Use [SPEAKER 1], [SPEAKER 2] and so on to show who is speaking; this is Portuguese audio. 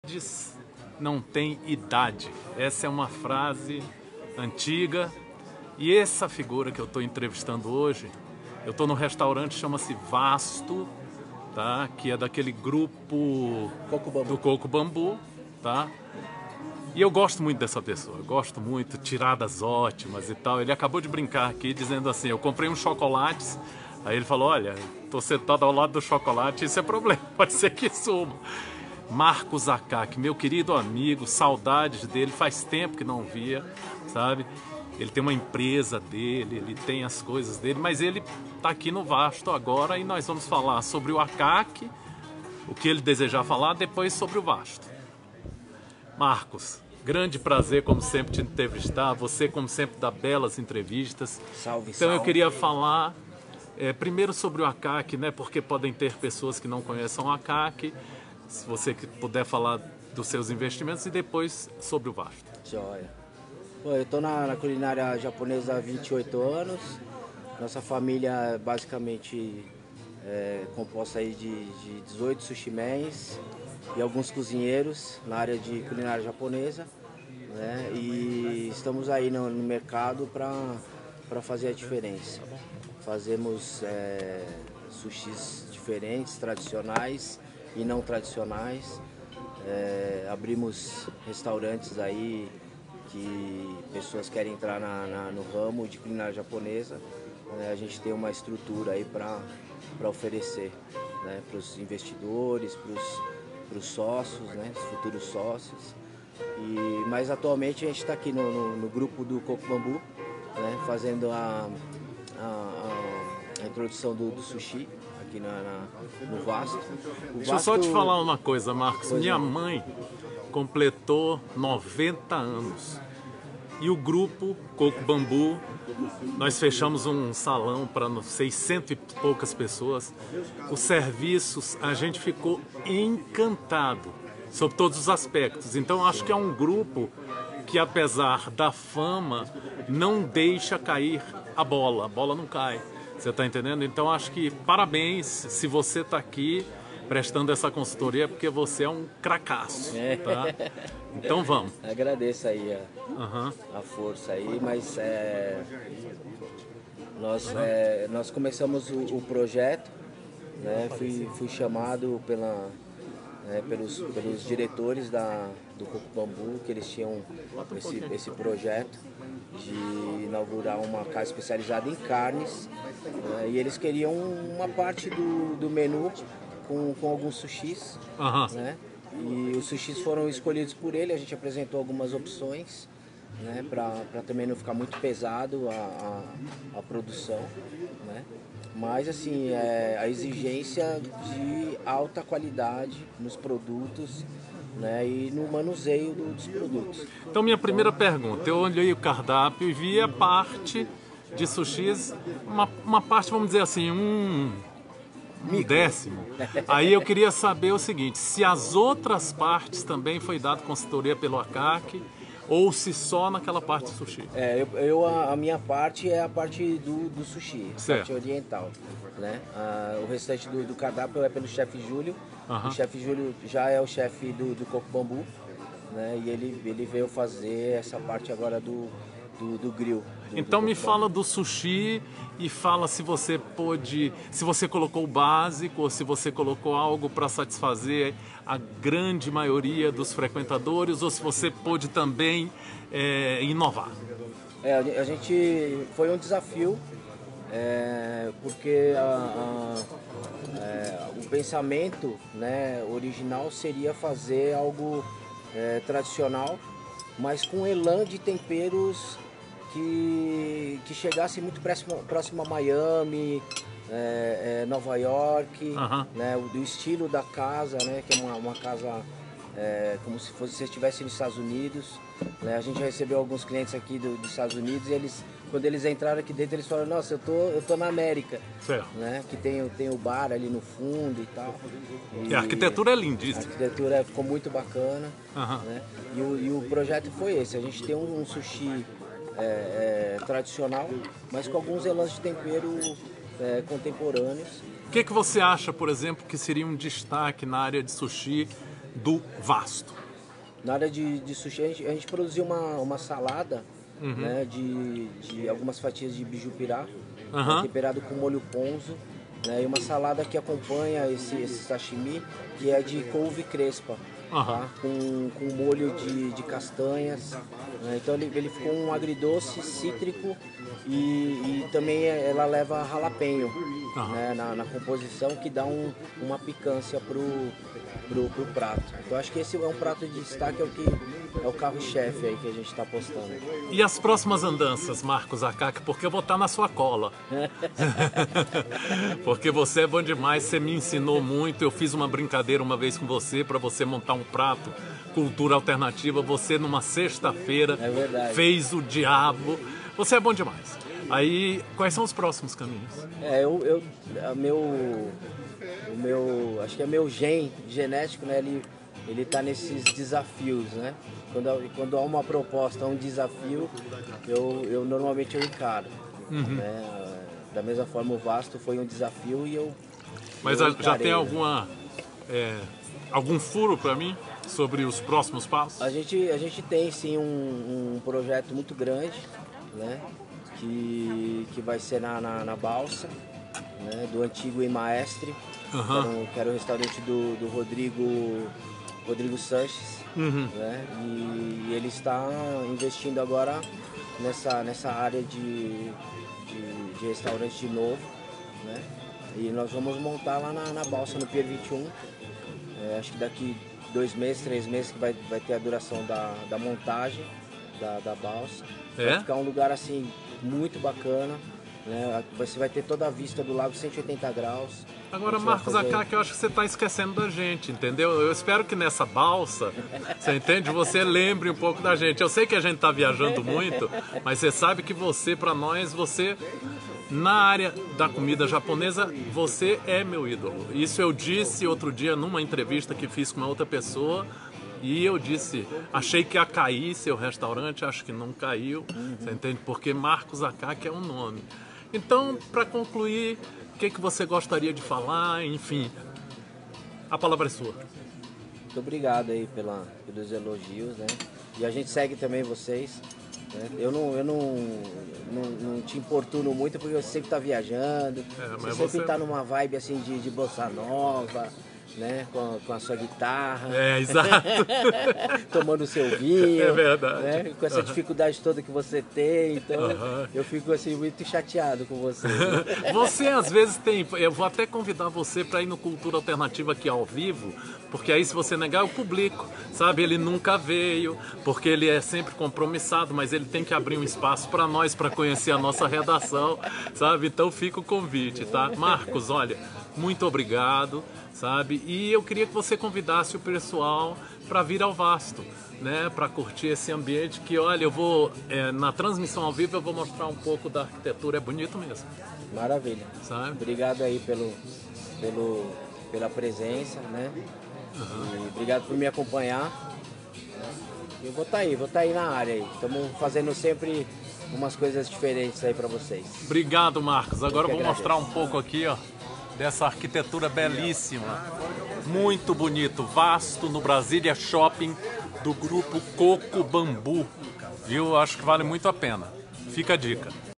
[SPEAKER 1] Não tem idade. Essa é uma frase antiga e essa figura que eu estou entrevistando hoje, eu estou no restaurante, chama-se Vasto, tá? Que é daquele grupo do Coco Bambu, tá? E eu gosto muito dessa pessoa, eu gosto muito, tiradas ótimas e tal. Ele acabou de brincar aqui dizendo assim, eu comprei uns chocolates, aí ele falou, olha, tô sentado ao lado do chocolate, isso é problema, pode ser que suma. Marcos Akak, meu querido amigo, saudades dele, faz tempo que não via, sabe? Ele tem uma empresa dele, ele tem as coisas dele, mas ele tá aqui no Vasto agora e nós vamos falar sobre o Akak, o que ele desejar falar, depois sobre o Vasto. Marcos, grande prazer, como sempre, te entrevistar. Você, como sempre, dá belas entrevistas.
[SPEAKER 2] Salve,
[SPEAKER 1] então,
[SPEAKER 2] salve.
[SPEAKER 1] eu queria falar primeiro sobre o Akak, né? Porque podem ter pessoas que não conhecem o Akak. Se você puder falar dos seus investimentos e depois sobre o Vasto.
[SPEAKER 2] Joia. Pô, eu tô na culinária japonesa há 28 anos. Nossa família basicamente é composta aí de 18 sushimens e alguns cozinheiros na área de culinária japonesa, né? E estamos aí no mercado para fazer a diferença. Fazemos sushis diferentes, tradicionais e não tradicionais. Abrimos restaurantes aí que pessoas querem entrar no ramo de culinária japonesa. A gente tem uma estrutura aí para oferecer, né, para os investidores, para os sócios, né, os futuros sócios. Mas atualmente a gente está aqui no grupo do Coco Bambu, né, fazendo a introdução do sushi aqui no Vasto.
[SPEAKER 1] Deixa eu só te falar uma coisa, Marcos. Minha mãe completou 90 anos. E o grupo Coco Bambu, nós fechamos um salão para 600 e poucas pessoas. Os serviços, a gente ficou encantado sobre todos os aspectos. Então, acho que é um grupo que, apesar da fama, não deixa cair a bola não cai. Você está entendendo? Então, acho que parabéns se você está aqui prestando essa consultoria, porque você é um cracaço, tá? Então vamos.
[SPEAKER 2] Agradeço aí a força aí, mas nós começamos o projeto, né? Fui chamado pelos diretores do Coco Bambu, que eles tinham esse projeto de inaugurar uma casa especializada em carnes, né? E eles queriam uma parte do menu com alguns sushis, né? E os sushis foram escolhidos por ele, a gente apresentou algumas opções, né? Para também não ficar muito pesado a produção, né? Mas assim, a exigência de alta qualidade nos produtos, né? E no manuseio dos produtos.
[SPEAKER 1] Então minha primeira pergunta, eu olhei o cardápio e vi a parte de sushis, uma parte, vamos dizer assim, um décimo. Aí eu queria saber o seguinte, se as outras partes também foi dado consultoria pelo Akak ou se só naquela parte de sushi.
[SPEAKER 2] A minha parte é a parte do sushi, a parte oriental, né? O restante do cardápio é pelo chefe Júlio. O chefe Júlio já é o chefe do Coco Bambu, né? E ele veio fazer essa parte agora do grill.
[SPEAKER 1] Então me fala do sushi e fala se você colocou o básico ou se você colocou algo para satisfazer a grande maioria dos frequentadores ou se você pôde também inovar.
[SPEAKER 2] A gente foi um desafio, porque o pensamento, né, original seria fazer algo tradicional, mas com elan de temperos que chegasse muito próximo a Miami, Nova York, né, do estilo da casa, né, que é uma casa como se você estivesse nos Estados Unidos, né? A gente já recebeu alguns clientes aqui dos Estados Unidos e quando eles entraram aqui dentro, eles falaram, nossa, eu tô na América, né? Que tem o bar ali no fundo e tal.
[SPEAKER 1] E a arquitetura é lindíssima.
[SPEAKER 2] A arquitetura ficou muito bacana, né? E o projeto foi esse, a gente tem um sushi tradicional, mas com alguns elãs de tempero contemporâneos.
[SPEAKER 1] O que você acha, por exemplo, que seria um destaque na área de sushi do Vasto?
[SPEAKER 2] Na área de sushi, a gente produziu uma salada, né, de algumas fatias de bijupirá, temperado com molho ponzu, né, e uma salada que acompanha esse sashimi, que é de couve crespa, tá, com molho de castanhas. Né, então ele ficou um agridoce, cítrico e também ela leva jalapeño, né, na composição, que dá uma picância pro prato. Então acho que esse é um prato de destaque, é o carro-chefe aí que a gente está postando.
[SPEAKER 1] E as próximas andanças, Marcos Akaki, porque eu vou estar na sua cola. Porque você é bom demais, você me ensinou muito. Eu fiz uma brincadeira uma vez com você para você montar um prato cultura alternativa. Você numa sexta-feira fez o diabo. Você é bom demais. Aí, quais são os próximos caminhos? Acho que é meu genético, né? Ele tá nesses desafios, né? Quando há uma proposta, um desafio, eu normalmente encaro. Né? Da mesma forma, o Vasto foi um desafio e eu. Mas já tem algum furo para mim sobre os próximos passos?
[SPEAKER 2] A gente tem sim um projeto muito grande, né? Que vai ser na Balsa, né? Do antigo Imaestre, que era o restaurante do Rodrigo Sanches, né? E ele está investindo agora nessa área de restaurante de novo, né? E nós vamos montar lá na Balsa, no Pier 21. Acho que daqui 2 meses, 3 meses que vai ter a duração da montagem da Balsa. Vai ficar um lugar assim muito bacana, né? Você vai ter toda a vista do lago 180 graus.
[SPEAKER 1] Agora, Marcos Akaki, eu acho que você está esquecendo da gente, entendeu? Eu espero que nessa balsa, você entende? Você lembre um pouco da gente. Eu sei que a gente está viajando muito, mas você sabe que você, para nós, na área da comida japonesa, você é meu ídolo. Isso eu disse outro dia numa entrevista que fiz com uma outra pessoa. E eu disse, achei que ia cair seu restaurante, acho que não caiu, você entende? Porque Marcos Akaki é um nome. Então, para concluir, o que você gostaria de falar? Enfim, a palavra é sua.
[SPEAKER 2] Muito obrigado aí pelos elogios, né? E a gente segue também vocês. Né? Eu não te importuno muito porque você sempre está viajando, você sempre está numa vibe assim de bossa nova, né? Com a sua guitarra.
[SPEAKER 1] Exato.
[SPEAKER 2] Tomando o seu vinho.
[SPEAKER 1] É verdade.
[SPEAKER 2] Né? Com essa dificuldade toda que você tem. Então eu fico assim muito chateado com você.
[SPEAKER 1] Você às vezes tem. Eu vou até convidar você para ir no Cultura Alternativa aqui ao vivo, porque aí se você negar eu publico, sabe? Ele nunca veio, porque ele é sempre compromissado, mas ele tem que abrir um espaço para nós, para conhecer a nossa redação, sabe? Então fica o convite, tá? Marcos, olha, muito obrigado. Sabe? E eu queria que você convidasse o pessoal para vir ao Vasto, né? Para curtir esse ambiente que, olha, eu vou, na transmissão ao vivo eu vou mostrar um pouco da arquitetura, é bonito mesmo.
[SPEAKER 2] Maravilha.
[SPEAKER 1] Sabe?
[SPEAKER 2] Obrigado aí pela presença, né? E obrigado por me acompanhar. Eu vou estar aí na área aí. Estamos fazendo sempre umas coisas diferentes aí para vocês.
[SPEAKER 1] Obrigado, Marcos. Agora eu vou mostrar um pouco aqui, ó, dessa arquitetura belíssima, muito bonito, Vasto, no Brasília Shopping, do grupo Coco Bambu, viu? Acho que vale muito a pena. Fica a dica.